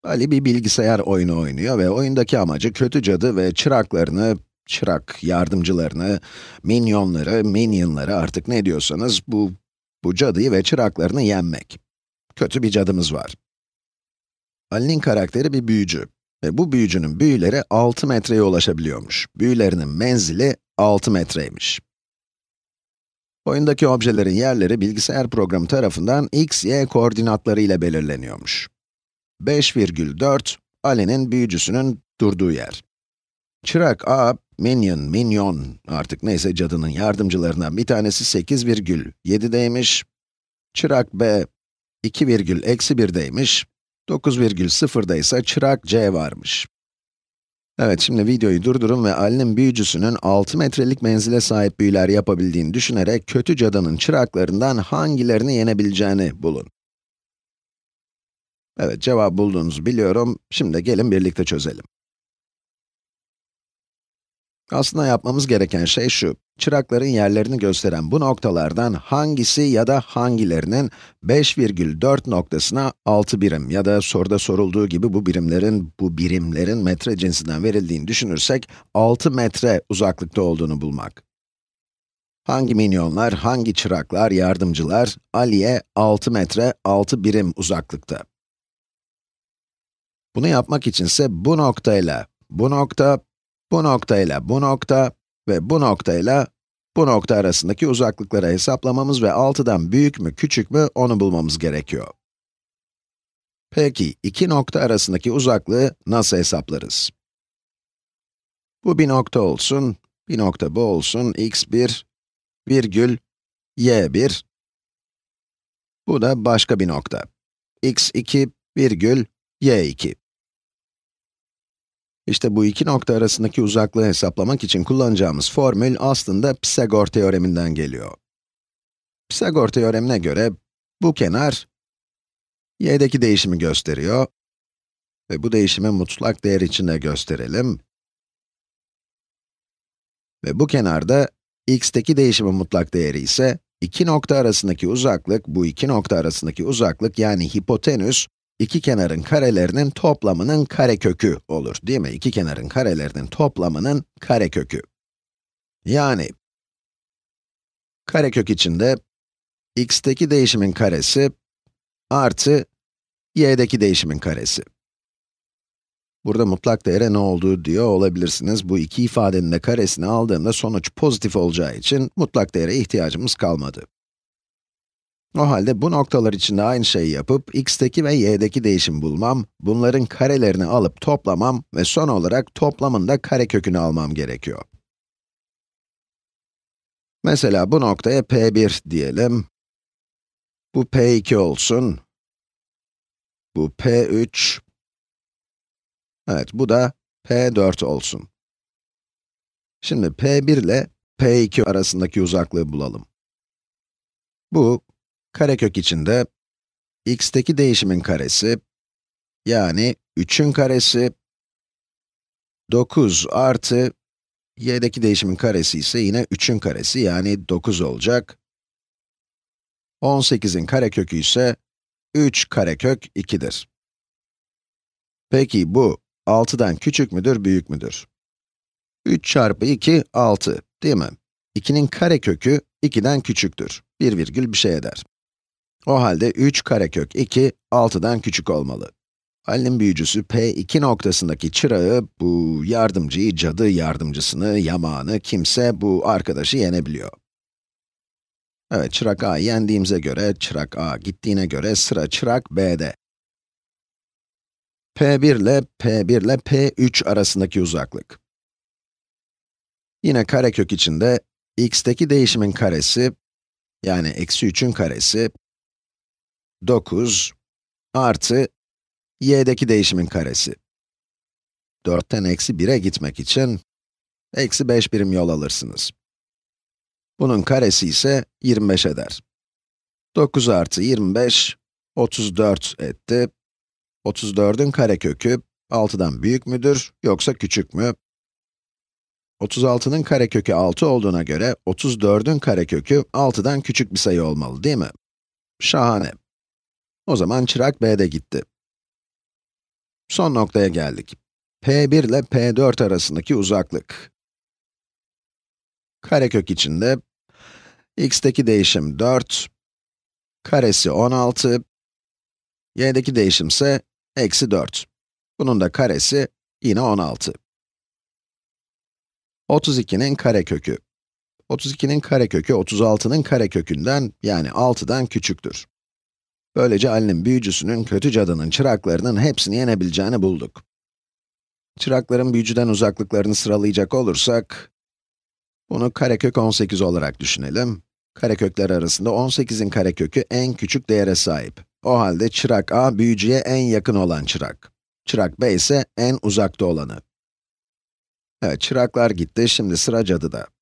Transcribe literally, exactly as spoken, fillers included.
Ali bir bilgisayar oyunu oynuyor ve oyundaki amacı kötü cadı ve çıraklarını, çırak yardımcılarını, minyonları, minionları artık ne diyorsanız bu, bu cadıyı ve çıraklarını yenmek. Kötü bir cadımız var. Ali'nin karakteri bir büyücü ve bu büyücünün büyüleri altı metreye ulaşabiliyormuş. Büyülerinin menzili altı metreymiş. Oyundaki objelerin yerleri bilgisayar programı tarafından x, y koordinatları ile belirleniyormuş. beş virgül dört, Ali'nin büyücüsünün durduğu yer. Çırak A, minion, minyon, artık neyse cadının yardımcılarından bir tanesi sekiz virgül yedideymiş. Çırak B, iki virgül eksi birdeymiş. dokuz virgül sıfırda ise çırak C varmış. Evet, şimdi videoyu durdurun ve Ali'nin büyücüsünün altı metrelik menzile sahip büyüler yapabildiğini düşünerek kötü cadının çıraklarından hangilerini yenebileceğini bulun. Evet, cevap bulduğunuzu biliyorum. Şimdi gelin birlikte çözelim. Aslında yapmamız gereken şey şu: çırakların yerlerini gösteren bu noktalardan hangisi ya da hangilerinin beş virgül dört noktasına altı birim ya da soruda sorulduğu gibi bu birimlerin, bu birimlerin metre cinsinden verildiğini düşünürsek altı metre uzaklıkta olduğunu bulmak. Hangi minyonlar, hangi çıraklar, yardımcılar, Ali'ye altı metre, altı birim uzaklıkta. Bunu yapmak içinse bu noktayla bu nokta, bu noktayla bu nokta ve bu noktayla bu nokta arasındaki uzaklıkları hesaplamamız ve altıdan büyük mü, küçük mü onu bulmamız gerekiyor. Peki, iki nokta arasındaki uzaklığı nasıl hesaplarız? Bu bir nokta olsun, bir nokta bu olsun, x bir, virgül, y bir. Bu da başka bir nokta, x iki, virgül, y iki. İşte bu iki nokta arasındaki uzaklığı hesaplamak için kullanacağımız formül aslında Pisagor teoreminden geliyor. Pisagor teoremine göre bu kenar y'deki değişimi gösteriyor ve bu değişimi mutlak değer içinde gösterelim. Ve bu kenarda x'teki değişimin mutlak değeri ise iki nokta arasındaki uzaklık, bu iki nokta arasındaki uzaklık yani hipotenüs, iki kenarın karelerinin toplamının karekökü olur, değil mi? İki kenarın karelerinin toplamının karekökü. Yani, karekök içinde x'teki değişimin karesi artı y'deki değişimin karesi. Burada mutlak değere ne olduğu diyor olabilirsiniz. Bu iki ifadenin de karesini aldığımda sonuç pozitif olacağı için mutlak değere ihtiyacımız kalmadı. O halde bu noktalar için de aynı şeyi yapıp x'teki ve y'deki değişimi bulmam, bunların karelerini alıp toplamam ve son olarak toplamın da karekökünü almam gerekiyor. Mesela bu noktaya P bir diyelim. Bu P iki olsun. Bu P üç. Evet, bu da P dört olsun. Şimdi P bir ile P iki arasındaki uzaklığı bulalım. Bu, karekök içinde x'teki değişimin karesi, yani üçün karesi, dokuz artı y'deki değişimin karesi ise yine üçün karesi, yani dokuz olacak. on sekizin karekökü ise üç karekök iki'dir. Peki bu, altıdan küçük müdür, büyük müdür? üç çarpı iki, altı, değil mi? iki'nin karekökü iki'den küçüktür. bir virgül bir şey eder. O halde üç karekök iki, altı'dan küçük olmalı. Ali'nin büyücüsü P iki noktasındaki çırağı, bu yardımcıyı, cadı yardımcısını, yamağını, kimse bu arkadaşı yenebiliyor. Evet, çırak A'yı yendiğimize göre, çırak A gittiğine göre sıra çırak B'de. P bir ile P bir ile P üç arasındaki uzaklık. Yine karekök içinde x'teki değişimin karesi, yani eksi üçün karesi, dokuz artı y'deki değişimin karesi. dört'ten eksi bir'e gitmek için eksi beş birim yol alırsınız. Bunun karesi ise yirmi beş eder. dokuz artı yirmi beş, otuz dört etti. otuz dört'ün karekökü altı'dan büyük müdür, yoksa küçük mü? otuz altı'nın karekökü altı olduğuna göre, otuz dört'ün karekökü altı'dan küçük bir sayı olmalı, değil mi? Şahane. O zaman çırak B'de gitti. Son noktaya geldik. P bir ile P dört arasındaki uzaklık. Karekök içinde x'teki değişim dört, karesi on altı, y'deki değişim ise eksi dört. Bunun da karesi yine on altı. otuz ikinin karekökü. otuz ikinin karekökü otuz altının karekökünden yani altıdan küçüktür. Böylece Ali'nin büyücüsünün kötü cadının çıraklarının hepsini yenebileceğini bulduk. Çırakların büyücüden uzaklıklarını sıralayacak olursak, bunu karekök on sekiz olarak düşünelim. Karekökler arasında on sekizin karekökü en küçük değere sahip. O halde çırak A, büyücüye en yakın olan çırak. Çırak B ise en uzakta olanı. Evet, çıraklar gitti, şimdi sıra cadıda.